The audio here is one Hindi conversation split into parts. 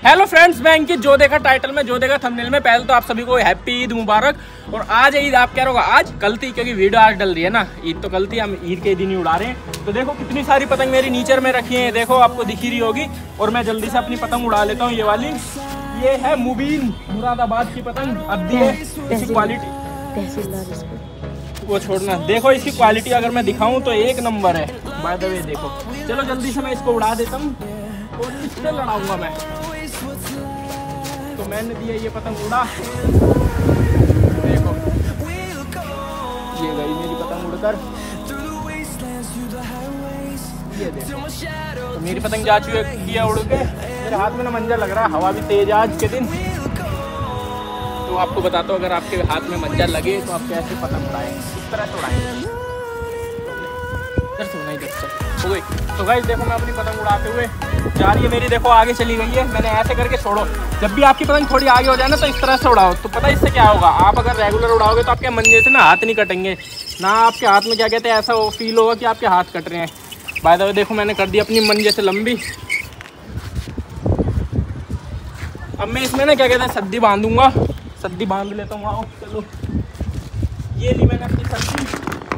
हेलो फ्रेंड्स, मैं अंकित। जो देखा टाइटल में, जो देखा थंबनेल में, पहले तो आप सभी को हैप्पी ईद मुबारक। और आज ईद आप क्या होगा, आज कल थी, क्योंकि वीडियो आज डल रही है ना। ईद तो कल थी, हम ईद के दिन ही उड़ा रहे हैं। तो देखो कितनी सारी पतंग मेरी नीचे में रखी है, देखो आपको दिख ही रही होगी। और मैं जल्दी से अपनी पतंग उड़ा लेता हूँ। ये वाली, ये है मुबीन मुरादाबाद की पतंग। अब दी है इसकी क्वालिटी, वो छोड़ना। देखो इसकी क्वालिटी अगर मैं दिखाऊं तो एक नंबर है बाय द वे। देखो चलो जल्दी से मैं इसको उड़ा देता हूँ और इससे लड़ाऊंगा मैं। तो मैंने दिया ये पतंग उड़ा, देखो ये गई मेरी पतंग उड़कर। ये देखो तो मेरी पतंग जा चुकी है उड़ के। मेरे हाथ में ना मंजर लग रहा है, हवा भी तेज आज के दिन। तो आपको बताता हूँ, अगर आपके हाथ में मंजर लगे तो आप कैसे पतंग उड़ाएंगे, इस तरह से उड़ाएंगे। हो गई। तो गाइस देखो मैं अपनी पतंग उड़ाते हुए जा रही है मेरी, देखो आगे चली गई है। मैंने ऐसे करके छोड़ो। जब भी आपकी पतंग थोड़ी आगे हो जाए ना, तो इस तरह से उड़ाओ। तो पता है इससे क्या होगा, आप अगर रेगुलर उड़ाओगे तो आपके मंजे से ना हाथ नहीं कटेंगे, ना आपके हाथ में क्या कहते हैं ऐसा फील होगा कि आपके हाथ कट रहे हैं। बाय द वे देखो मैंने कर दी अपनी मंजे से लंबी। अब मैं इसमें ना क्या कहते हैं सद्दी बांधूंगा। सद्दी बांध लेता हूँ। आओ चलो, ये ली मैंने अपनी सद्दी।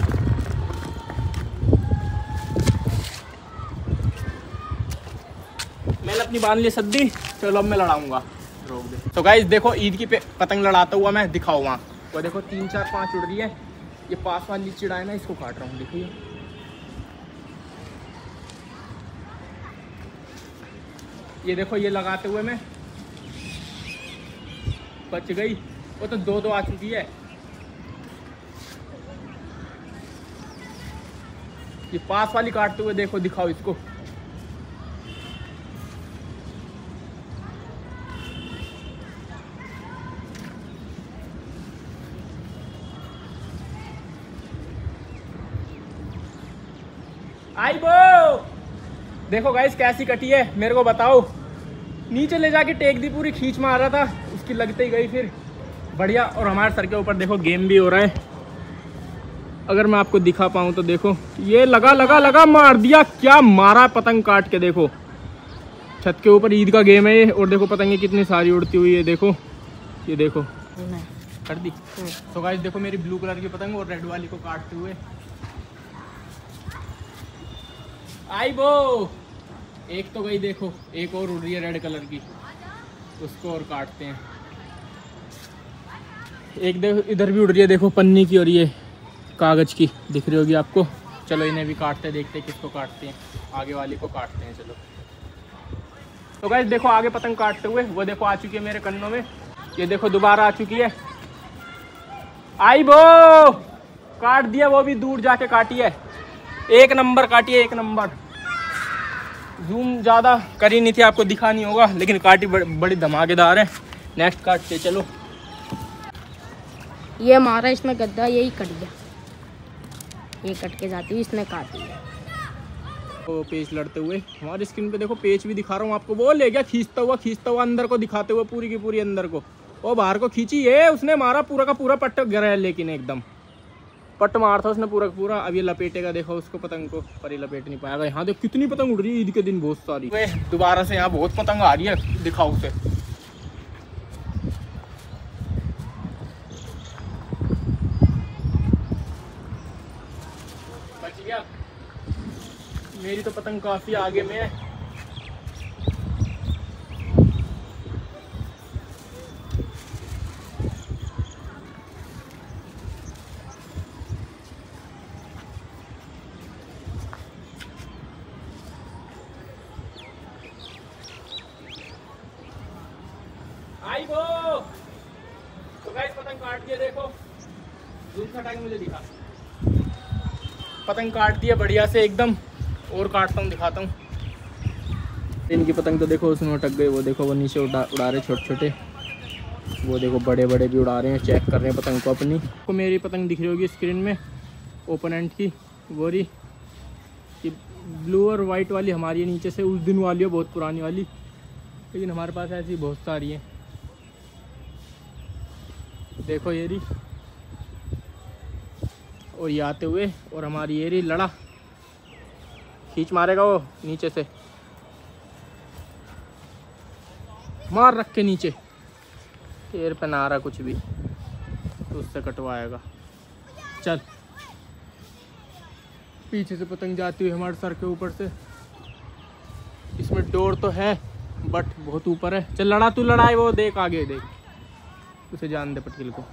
मैंने अपनी बांध ली सद्दी। चलो अब मैं लड़ाऊंगा, रोक दे। तो गाइस देखो ईद की पतंग लड़ाता हुआ मैं दिखाऊँ वहाँ। वो देखो 3 4 5 उड़ रही है। ये पास वाली चिड़ा है ना, इसको काट रहा हूँ। देखिए ये देखो, ये लगाते हुए मैं बच गई। वो तो 2 आ चुकी है। ये पास वाली काटते हुए देखो, दिखाओ इसको। आई बो देखो गाइस कैसी कटी है, मेरे को बताओ। नीचे ले जाके टेक दी, पूरी खींच मार रहा था, उसकी लगते ही गई फिर बढ़िया। और हमारे सर के ऊपर देखो गेम भी हो रहा है। अगर मैं आपको दिखा पाऊँ तो देखो, ये लगा मार दिया। क्या मारा पतंग काट के, देखो छत के ऊपर ईद का गेम है ये। और देखो पतंगे कितनी सारी उड़ती हुई है, देखो ये देखो कर दी। तो गाइस देखो मेरी ब्लू कलर की पतंग और रेड वाली को काटते हुए आई वो। एक तो गई, देखो एक और उड़ रही है रेड कलर की, उसको और काटते हैं। एक देखो इधर भी उड़ रही है, देखो पन्नी की और ये कागज की दिख रही होगी आपको। चलो इन्हें भी काटते हैं, देखते हैं किसको काटते हैं। आगे वाली को काटते हैं चलो। तो गाइस देखो आगे पतंग काटते हुए वो देखो आ चुकी है मेरे कन्नों में। ये देखो दोबारा आ चुकी है। आई वो काट दिया, वो भी दूर जाके काटी है। एक नंबर काटी है, एक नंबर। जूम ज़्यादा करी नहीं थी, आपको दिखा नहीं होगा, लेकिन काटी बड़ी धमाकेदार है। नेक्स्ट काटते चलो। ये हमारा इसमें गद्दा यही कट गया, ये कट के जाती हुई इसने काट दिया। तो पेच लड़ते हुए हमारी स्क्रीन पे देखो, पेच भी दिखा रहा हूँ आपको। वो ले गया खींचता हुआ अंदर को, दिखाते हुए पूरी की पूरी अंदर को। वो बाहर को खींची है उसने, मारा पूरा का पूरा पट्ट गिरा है, लेकिन एकदम पट्ट मार था उसने पूरा का पूरा। अब ये लपेटेगा, देखो उसको पतंग को, पर ये लपेट नहीं पाएगा। यहाँ देखो कितनी पतंग उड़ रही है ईद के दिन, बहुत सारी। दोबारा से यहाँ बहुत पतंग आ रही है, दिखाओ उसे। बच गया, मेरी तो पतंग काफी आगे में है। आई वो तो गाइस पतंग काट दिया, देखो जूम का टाइम मुझे दिखा। पतंग काट दिया बढ़िया से एकदम। और काटता हूँ, दिखाता हूँ। इनकी पतंग तो देखो उसमें अटक गए। वो देखो वो नीचे उड़ा रहे छोटे छोटे। वो देखो बड़े बड़े भी उड़ा रहे हैं, चेक कर रहे हैं पतंग को अपनी। तो मेरी पतंग दिख रही होगी स्क्रीन में ओपोनेंट की, गोरी। ये ब्लू और वाइट वाली हमारी है नीचे से, उस दिन वाली है बहुत पुरानी वाली, लेकिन हमारे पास ऐसी बहुत सारी हैं। देखो ये रही, और ये आते हुए, और हमारी ये रही लड़ा। खींच मारेगा वो नीचे से। मार रख के नीचे, पैर पे ना रहा कुछ भी तो उससे कटवाएगा। चल, पीछे से पतंग जाती हुई हमारे सर के ऊपर से। इसमें डोर तो है बट बहुत ऊपर है। चल लड़ा, तू लड़ाई, वो देख आगे देख, उसे जान दे पटकिल को।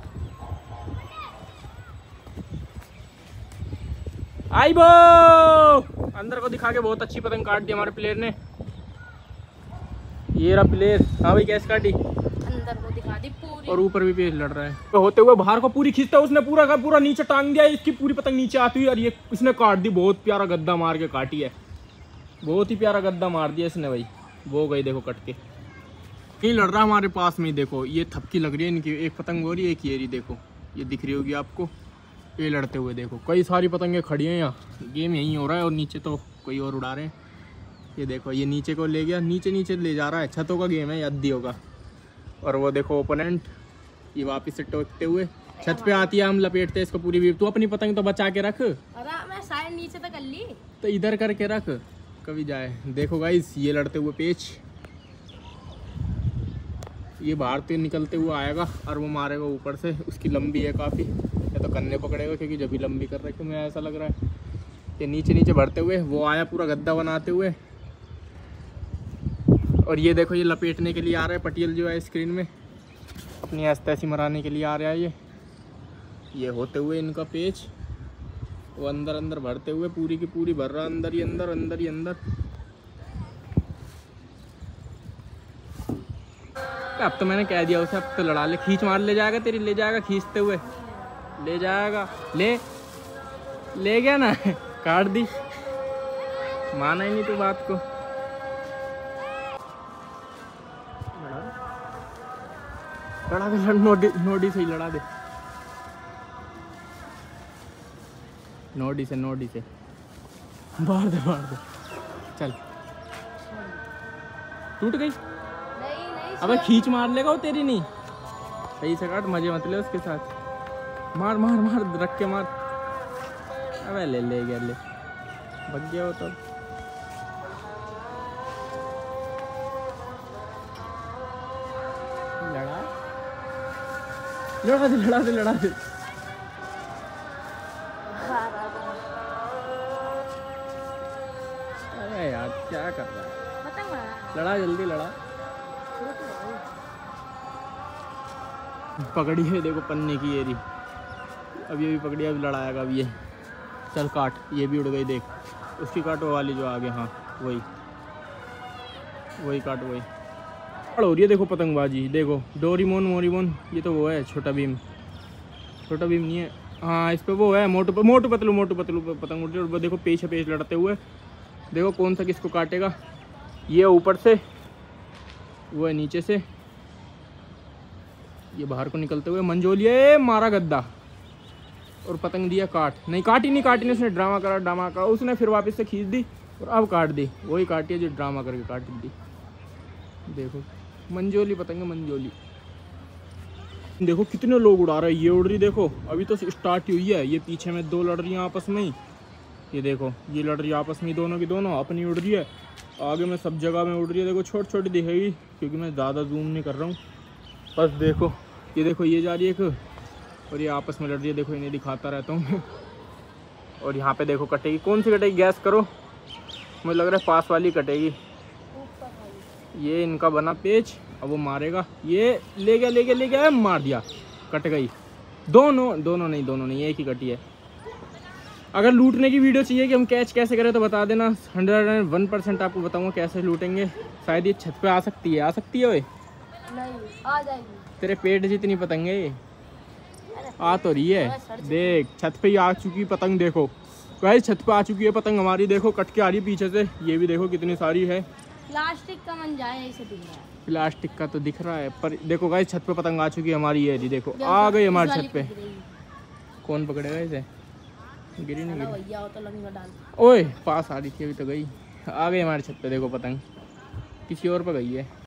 आई बो, अंदर को दिखा के बहुत अच्छी पतंग काट दी हमारे प्लेयर ने। ये रहा प्लेयर। हाँ भाई, कैसे काटी? अंदर को दिखा दी पूरी, और ऊपर भी पेज लड़ रहा है। तो होते हुए बाहर को पूरी खींचता, उसने पूरा का पूरा नीचे टांग दिया। इसकी पूरी पतंग नीचे आती हुई और ये इसने काट दी। बहुत प्यारा गद्दा मार के काटी है, बहुत ही प्यारा गद्दा मार दिया इसने भाई। वो गई देखो कट के। नहीं लड़ रहा हमारे पास में, देखो ये थपकी लग रही है इनकी। एक पतंग हो रही है, एक ये रही, देखो ये दिख रही होगी आपको। ये लड़ते हुए देखो, कई सारी पतंगें खड़ी हैं यहाँ। गेम यहीं हो रहा है और नीचे तो कोई और उड़ा रहे हैं। ये देखो, ये नीचे को ले गया, नीचे नीचे ले जा रहा है। छतों का गेम है, अद्दियों का। और वो देखो ओपोनेंट, ये वापस से टोकते हुए छत पे आती है। हम लपेटते हैं इसको पूरी भी। तू अपनी पतंग तो बचा के रख। अरे मैं साइड नीचे तक कर ली, तो इधर करके रख, कभी जाए। देखो गाइस, ये लड़ते हुए पेच, ये बाहर से निकलते हुए आएगा और वो मारेगा ऊपर से। उसकी लंबी है काफ़ी, या तो कन्ने पकड़ेगा क्योंकि जब भी लंबी कर रखे मुझे ऐसा लग रहा है। ये नीचे नीचे भरते हुए वो आया पूरा गद्दा बनाते हुए। और ये देखो, ये लपेटने के लिए आ रहा है पटियल जो है स्क्रीन में, अपनी ऐसी मराने के लिए आ रहा है ये होते हुए इनका पेच। वो अंदर अंदर भरते हुए पूरी की पूरी भर रहा, अंदर ही अंदर, अंदर ही अंदर। अब तो मैंने कह दिया उसे, अब तो लड़ा ले, खींच मार ले जाएगा तेरी, ले जाएगा खींचते हुए, ले जाएगा। ले गया ना काट दी, माना ही नहीं तू बात को। लड़ा दे, नोडी से ही लड़ा दे, नोडी से बाहर दे। चल, टूट गई। नहीं अबे खींच मार लेगा वो तेरी, नहीं सही से काट, मजे मत ले उसके साथ। मार रख के मार। अबे ले गया, ले भग गया वो तो। लड़ा दे। अरे यार क्या कर रहा है, लड़ा जल्दी लड़ा। पकड़ी है देखो पन्ने की ये रही, अब ये भी पकड़ी, अब लड़ाएगा अब ये। चल काट, ये भी उड़ गई देख, उसकी काटो वाली जो आगे। हाँ वही काट, वही हो रही है। देखो पतंगबाजी, देखो डोरीमोन मोरीमोन, ये तो वो है छोटा भीम नहीं है। हाँ इस पे वो है मोटू पतलू पतंग उड़ रही है। देखो पेच लड़ते हुए, देखो कौन सा किसको काटेगा। ये ऊपर से, वो है नीचे से, ये बाहर को निकलते हुए। मंजोलिए मारा गद्दा और पतंग दिया काट। नहीं काटी, उसने ड्रामा करा, उसने फिर वापस से खींच दी और अब काट दी। वही काटी है जो ड्रामा करके काट दी। देखो मंजोली पतंग, मंजोली। देखो कितने लोग उड़ा रहे हैं। ये उड़ रही, देखो अभी तो स्टार्ट हुई है। ये पीछे में दो लड़ रही हैं आपस में ही, ये देखो ये लड़ रही है आपस में, दोनों की दोनों अपनी उड़ रही है। आगे में सब जगह में उड़ रही है। देखो छोटी दिखेगी क्योंकि मैं ज़्यादा जूम नहीं कर रहा हूँ। बस देखो ये जा रही है एक, और ये आपस में लड़ रही है। देखो इन्हें दिखाता रहता हूँ। और यहाँ पे देखो कटेगी, कौन सी कटेगी गैस करो। मुझे लग रहा है पास वाली कटेगी। ये इनका बना पेच, अब वो मारेगा। ये ले गया, मार दिया, कट गई। दोनों नहीं, एक ही कटी है। अगर लूटने की वीडियो चाहिए कि हम कैच कैसे करें तो बता देना, 101% आपको बताऊंगा कैसे लूटेंगे। शायद ये छत पे आ सकती है ओए। नहीं आ जाएगी, तेरे पेट जितनी पतंग है ये, आ तो रही है। देख छत पे ही आ चुकी पतंग, देखो गाइस छत पे आ चुकी है पतंग हमारी। देखो कट के आ रही है पीछे से। ये भी देखो कितनी सारी है। प्लास्टिक का मंजा है, ऐसे दिख रहा है। प्लास्टिक का तो दिख रहा है, पर देखो गाइस छत पे पतंग आ चुकी है हमारी। ये जी देखो आ गई हमारी छत पे। कौन पकड़ेगा इसे, गिरी नहीं गिरी। भैया हो तो लंगा डाल। ओए पास आ रही थी, अभी तो गई। आ गई हमारी छत पे, देखो पतंग किसी और पे गई है।